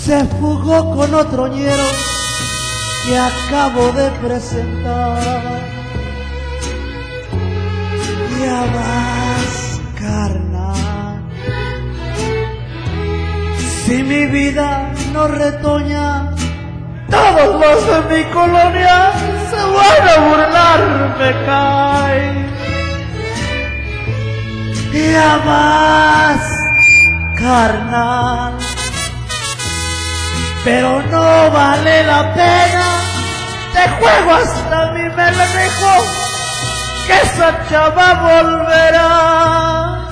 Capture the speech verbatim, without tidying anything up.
se fugó con otro ñero que acabo de presentar. Ya vas, carnal, si mi vida no retoña, todos los de mi colonia se van a burlar, me cae. Ya vas, carnal, pero no vale la pena, te juego hasta mi melmejo, que esa chava volverá.